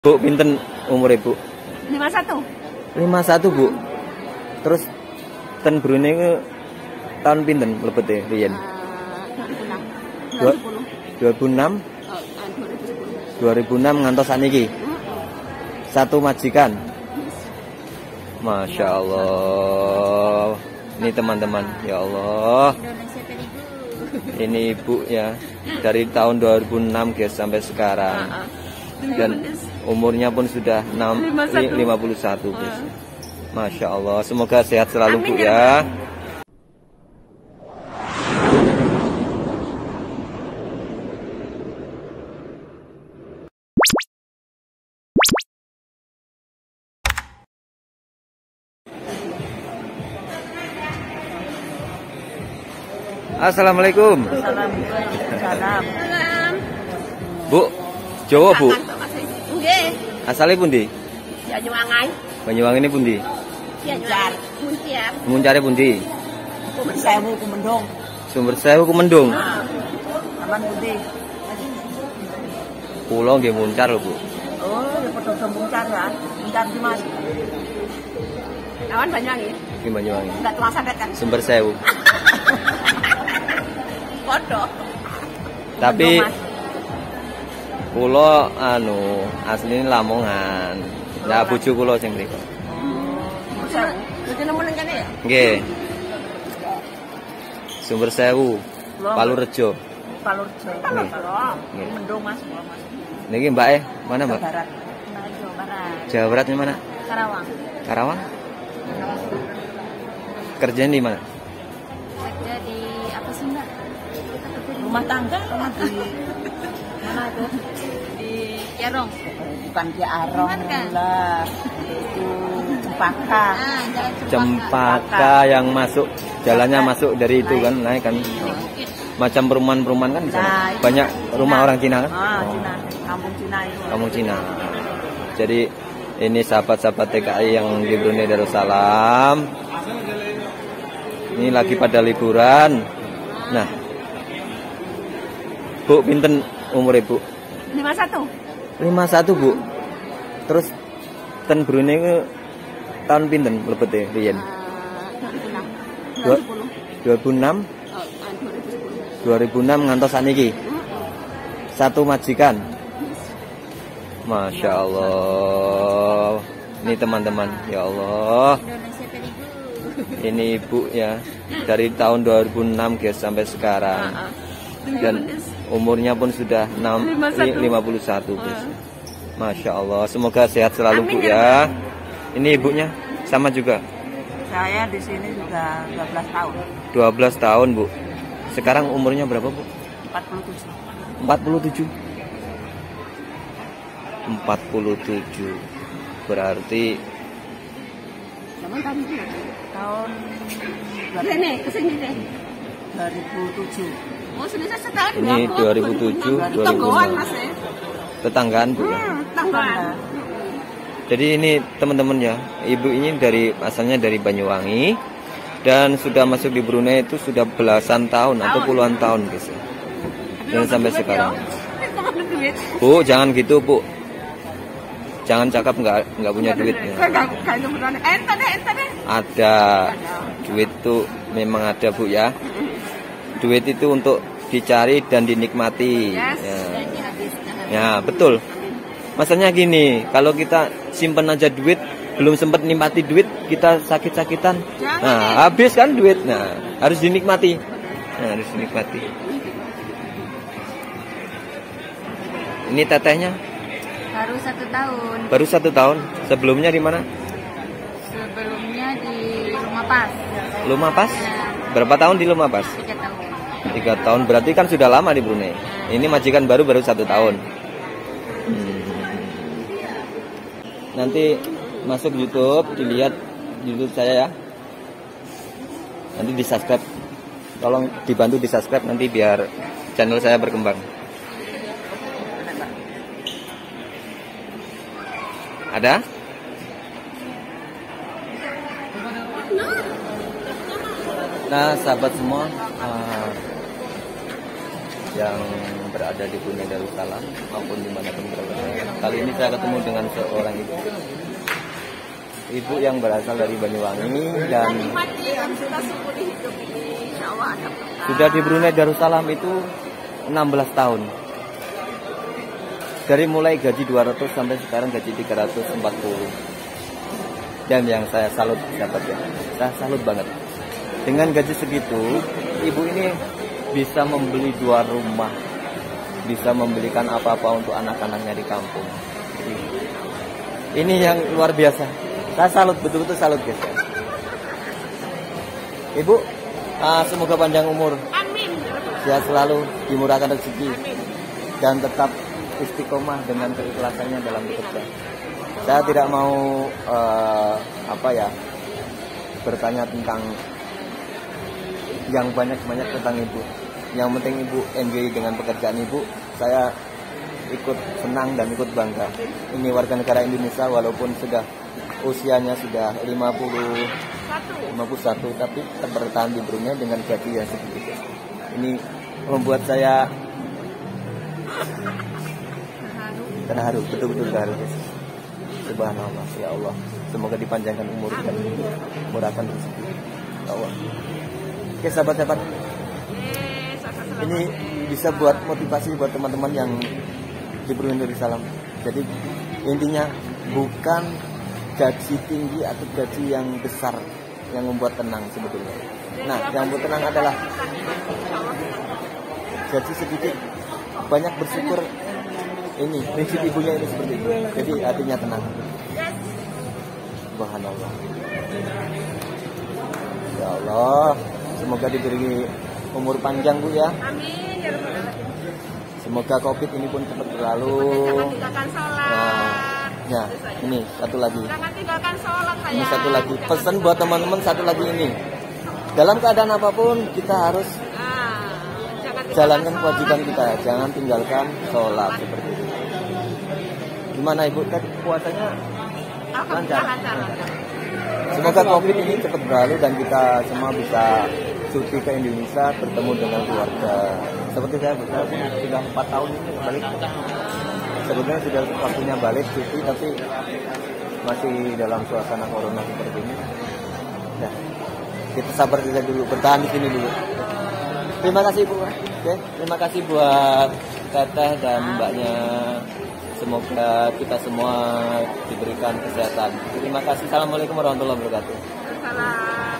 Bu, pinten umur ibu? 51. 51 bu. Terus ten Brunei ke tahun pinten mlebete riyen? 2006. 2006. 2006 ngantos saniki. Satu majikan. Masya Allah. Ini teman-teman, ya Allah. Ini ibu ya, dari tahun 2006 guys sampai sekarang. Dan umurnya pun sudah 51 guys. Masya Allah, semoga sehat selalu bu ya. Assalamualaikum. Salam. Bu, Jawa bu. Nggih. Asalnya pundi? Banyuwangi. Banyuwangi ini pundi? Muncar. Muncar. Muncare pundi? Sumber Sewu Kumendung. Sumber Sewu Kumendung. Aman pundi? Pulau nggih Muncar lho bu. Oh, ya padha Muncar ya. Muncar di Mas. Awan Banyuwangi. Di Banyuwangi. Enggak tua sandet kan? Sumber Sewu. Padha. Tapi pulau aslinya Lamongan. Lah bojo kula sing mriku. Jadi nemu nang kene ya? Nggih. Sumber Sewu, Palurejo. Palurejo. Nggih. Mendung Mas. Niki Mbak mana Mbak? Barat. Jawa Barat. Jawa Baratnya mana? Karawang. Karawang? Kerjanya di mana? Kerja di apa sih Mbak? Rumah tangga di mana itu? Di Kiarong. Bukan Kiarong lah. Itu Cempaka. Cempaka yang masuk, jalannya masuk dari itu kan, naik kan. Macam perumahan-perumahan kan di sana. Nah, banyak rumah orang Cina kan? Cina. Kampung Cina itu. Kampung Cina. Jadi ini sahabat-sahabat TKI yang di Brunei Darussalam. Ini lagi pada liburan. Nah, Bu, pinten umur ibu? 51. 51 bu. Terus ten Brunei ke tahun pinten mlebete riyen? 2006. 2006 ngantos saniki. Satu majikan. Masya Allah. Ini teman-teman, ya Allah. Ini ibu ya, dari tahun 2006 guys sampai sekarang. Dan umurnya pun sudah 51 guys. Masya Allah, semoga sehat selalu bu ya. Ini ibunya sama juga. Saya di sini sudah 12 tahun. 12 tahun bu. Sekarang umurnya berapa bu? 47. 47. 47. Berarti Tahun ini kesini deh. 2007. Oh, sudah setahun. Ini 2007, 2006. Tetanggaan bu ya. Tetanggaan. Jadi ini teman-teman ya, ibu ini asalnya dari Banyuwangi dan sudah masuk di Brunei itu sudah belasan tahun atau puluhan tahun guys. Dan sampai sekarang. Bu, jangan gitu bu. Jangan cakap nggak punya duit. Ya. Ada duit tuh memang ada bu ya. Duit itu untuk dicari dan dinikmati. Ya betul. Masalahnya gini, kalau kita simpen aja duit, belum sempat nikmati duit, kita sakit-sakitan. Nah, habis kan duit. Nah, harus dinikmati. Harus dinikmati. Ini tetehnya? Baru 1 tahun. Baru 1 tahun. Sebelumnya di mana? Sebelumnya di Rumah Pas. Rumah Pas? Berapa tahun di Rumah Pas? 3 tahun. 3 tahun. Berarti kan sudah lama di Brunei. Ini majikan baru 1 tahun. Nanti masuk YouTube, dilihat YouTube saya ya. Nanti di subscribe. Tolong dibantu di subscribe nanti biar channel saya berkembang. Ada? Nah sahabat semua, yang berada di Brunei Darussalam maupun dimanapun berada. Kali ini saya ketemu dengan seorang ibu yang berasal dari Banyuwangi dan sudah di Brunei Darussalam itu 16 tahun. Dari mulai gaji 200 sampai sekarang gaji 340. Dan yang saya salut dapat ya, saya salut banget. Dengan gaji segitu, ibu ini bisa membeli 2 rumah, bisa membelikan apa-apa untuk anak-anaknya di kampung. Ini yang luar biasa. Saya salut, betul-betul salut guys. Ibu, semoga panjang umur. Amin. Sehat selalu, dimurahkan rezeki, dan tetap istiqomah dengan keikhlasannya dalam bekerja. Saya tidak mau bertanya tentang yang banyak-banyak tentang ibu. Yang penting ibu enjoy dengan pekerjaan ibu. Saya ikut senang dan ikut bangga. Ini warga negara Indonesia walaupun sudah usianya sudah 51 tapi tetap bertahan di Brunei dengan gaji yang segitu. Ini membuat saya terharu, betul-betul terharu. Subhanallah, ya Allah. Semoga dipanjangkan umur dan murahkan rezeki. Ya Allah. Oke sahabat-sahabat, ini bisa buat motivasi buat teman-teman yang di Brunei Darussalam. Jadi intinya bukan gaji tinggi atau gaji yang besar yang membuat tenang sebetulnya. Nah, yang membuat tenang adalah gaji sedikit, banyak bersyukur. Ini prinsip ibunya ini seperti itu. Jadi hatinya tenang. Subhanallah. Ya Allah, semoga diberi umur panjang Bu ya. Amin ya Rabbal Alamin. Semoga Covid ini pun cepat berlalu. Jangan tinggalkan sholat. Nah, ini satu lagi. Jangan tinggalkan sholat sayang. Ini satu lagi. Pesan buat teman-teman satu lagi ini. Dalam keadaan apapun kita harus jalankan kewajiban kita. Jangan tinggalkan sholat seperti itu. Gimana Ibu? Kan puasanya lancar. Semoga Covid ini cepat berlalu dan kita semua bisa cuti ke Indonesia, bertemu dengan keluarga. Seperti saya sudah 4 tahun ini balik. Sebetulnya sudah waktunya balik cuti, tapi masih dalam suasana corona seperti ini. Nah, kita sabar saja dulu, bertahan di sini dulu. Terima kasih Bu. Oke, terima kasih buat Teteh dan Mbaknya. Semoga kita semua diberikan kesehatan. Terima kasih. Assalamualaikum warahmatullahi wabarakatuh. Salam.